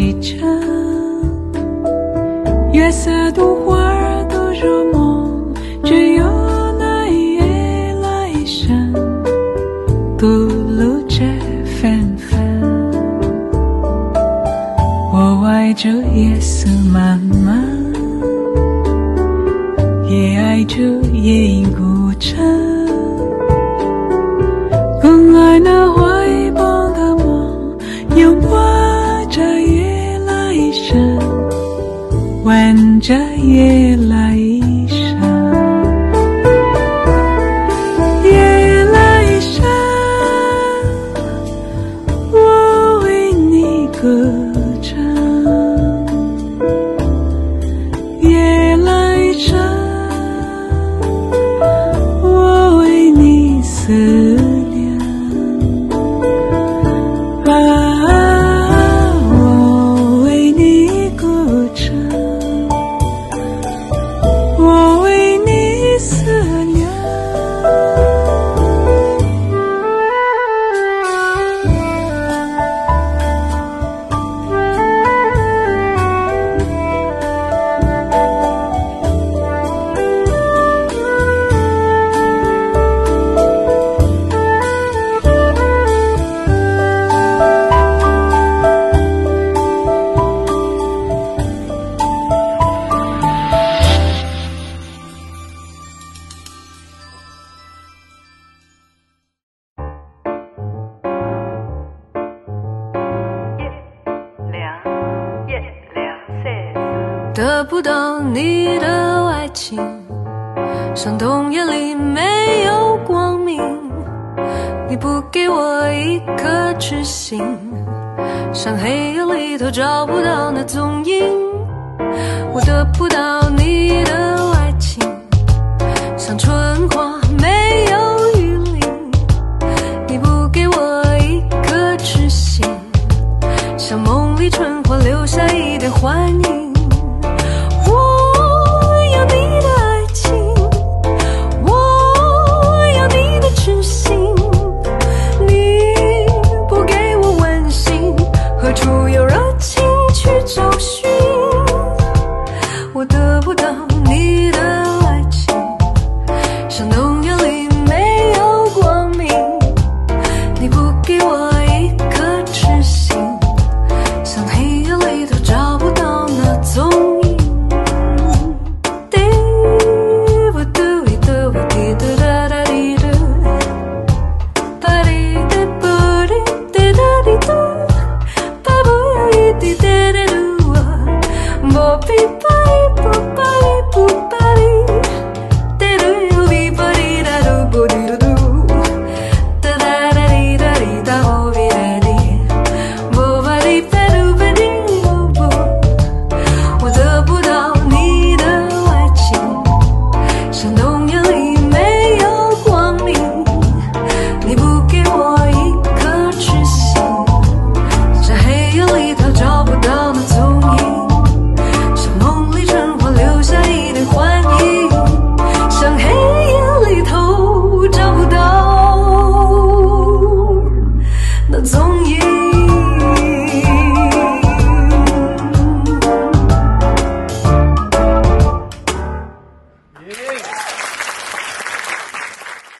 一程，月色独花儿都入梦，只有那一夜来生，吐露着芬芬。我爱着夜色漫漫，也爱着夜莺孤城，更爱那怀抱的梦，拥抱着夜来生，吻着夜来生。夜来生，我为你歌唱。夜来生，我为你思量。我为你歌唱，我为你思量。 得不到你的爱情，像冬夜里没有光明，你不给我一颗痴心，像黑夜里头找不到那踪影。我得不到你的爱情，像春花没有雨淋，你不给我一颗痴心，像梦里春花留下一点幻影。何处有热情去找寻？